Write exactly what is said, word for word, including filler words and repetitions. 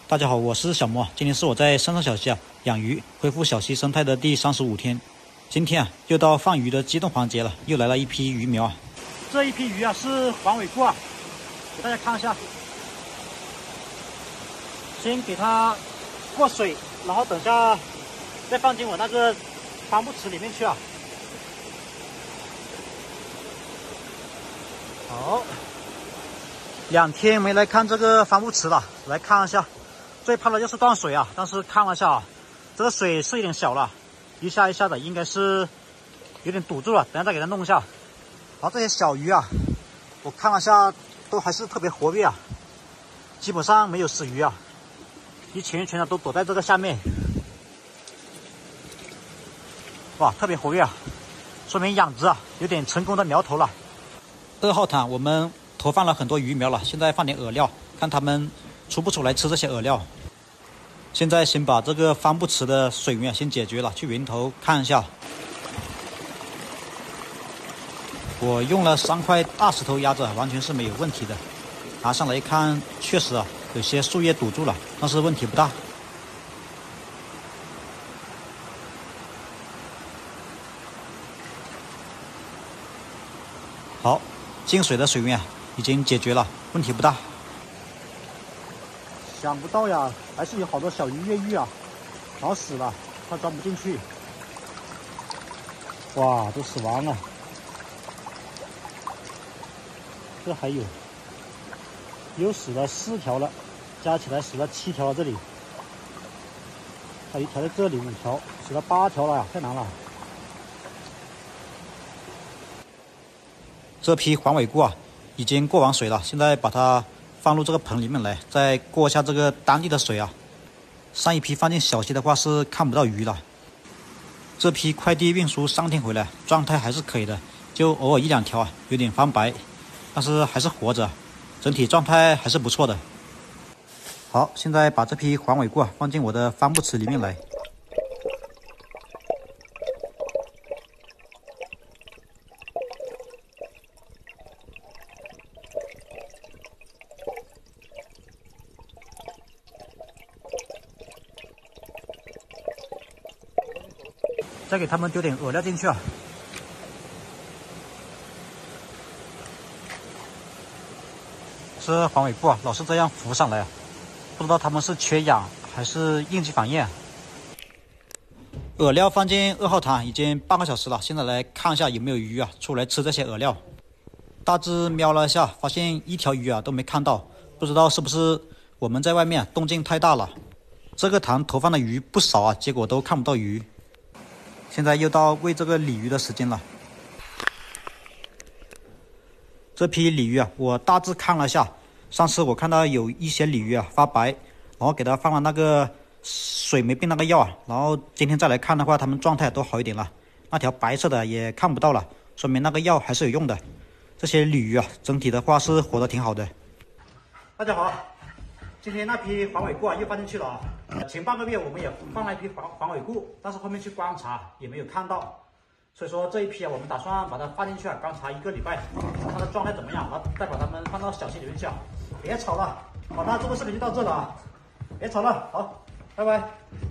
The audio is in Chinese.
大家好，我是小莫。今天是我在深圳小溪啊养鱼，恢复小溪生态的第三十五天。今天啊又到放鱼的激动环节了，又来了一批鱼苗啊。这一批鱼啊是黄尾鲈啊，给大家看一下。先给它过水，然后等下再放进我那个帆布池里面去啊。好，两天没来看这个帆布池了，来看一下。最怕的就是断水啊，但是看了一下啊，这个水是有点小了，一下一下的，应该是有点堵住了，等下再给它弄一下。然后这些小鱼啊，我看了一下，都还是特别活跃啊，基本上没有死鱼啊，一群一群的都躲在这个下面。哇，特别活跃啊，说明养殖啊有点成功的苗头了。二号塘我们投放了很多鱼苗了，现在放点饵料，看它们出不出来吃这些饵料。现在先把这个帆布池的水源先解决了，去源头看一下。我用了三块大石头压着，完全是没有问题的。拿上来一看，确实啊有些树叶堵住了，但是问题不大。好，进水的水源已经解决了，问题不大。想不到呀，还是有好多小鱼越狱啊，老死了，它钻不进去。哇，都死亡了。这还有，又死了四条了，加起来死了七条了。这里还有一条在这里，五条，死了八条了呀，太难了。这批黄尾鲈啊，已经过完水了，现在把它放入这个盆里面来，再过一下这个当地的水啊。上一批放进小溪的话是看不到鱼了。这批快递运输三天回来，状态还是可以的，就偶尔一两条啊有点翻白，但是还是活着，整体状态还是不错的。好，现在把这批黄尾鲈啊放进我的帆布池里面来。再给他们丢点饵料进去啊。这黄尾鲈啊，老是这样浮上来啊，不知道他们是缺氧还是应激反应。饵料放进二号塘已经半个小时了，现在来看一下有没有鱼啊出来吃这些饵料。大致瞄了一下，发现一条鱼啊都没看到，不知道是不是我们在外面动静太大了。这个塘投放的鱼不少啊，结果都看不到鱼。现在又到喂这个鲤鱼的时间了。这批鲤鱼啊，我大致看了一下，上次我看到有一些鲤鱼啊发白，然后给它放了那个水霉病那个药啊，然后今天再来看的话，它们状态都好一点了。那条白色的也看不到了，说明那个药还是有用的。这些鲤鱼啊，整体的话是活得挺好的。大家好，今天那批黄尾鲈啊又放进去了啊。前半个月我们也放了一批黄黄尾鲈，但是后面去观察也没有看到，所以说这一批啊，我们打算把它放进去啊，观察一个礼拜，看它的状态怎么样，然后再把它们放到小溪里面去啊。别吵了，好，那这个视频就到这了啊，别吵了，好，拜拜。